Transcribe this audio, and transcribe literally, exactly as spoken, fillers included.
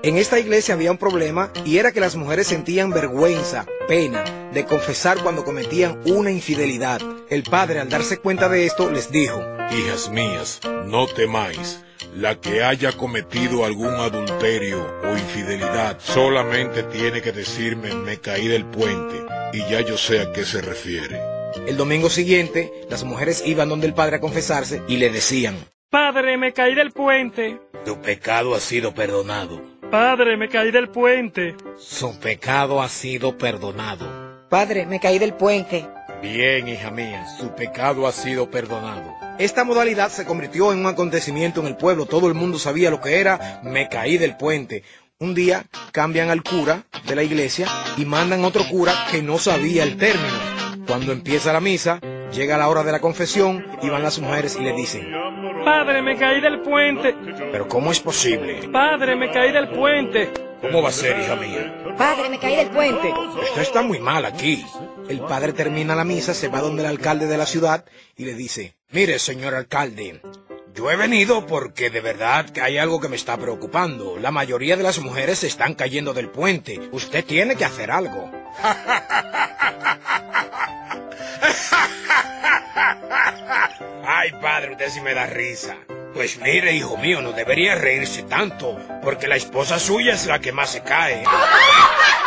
En esta iglesia había un problema y era que las mujeres sentían vergüenza, pena, de confesar cuando cometían una infidelidad. El padre, al darse cuenta de esto, les dijo: Hijas mías, no temáis. La que haya cometido algún adulterio o infidelidad solamente tiene que decirme: me caí del puente, y ya yo sé a qué se refiere. El domingo siguiente, las mujeres iban donde el padre a confesarse y le decían: Padre, me caí del puente. Tu pecado ha sido perdonado. Padre, me caí del puente. Su pecado ha sido perdonado. Padre, me caí del puente. Bien, hija mía, su pecado ha sido perdonado. Esta modalidad se convirtió en un acontecimiento en el pueblo. Todo el mundo sabía lo que era me caí del puente. Un día cambian al cura de la iglesia y mandan otro cura que no sabía el término. Cuando empieza la misa, llega la hora de la confesión y van las mujeres y le dicen: Padre, me caí del puente. ¿Pero cómo es posible? Padre, me caí del puente. ¿Cómo va a ser, hija mía? Padre, me caí del puente. Esto está muy mal aquí. El padre termina la misa, se va donde el alcalde de la ciudad y le dice: Mire, señor alcalde, yo he venido porque de verdad que hay algo que me está preocupando. La mayoría de las mujeres se están cayendo del puente. Usted tiene que hacer algo. Ay, padre, usted sí me da risa. Pues mire, hijo mío, no debería reírse tanto, porque la esposa suya es la que más se cae.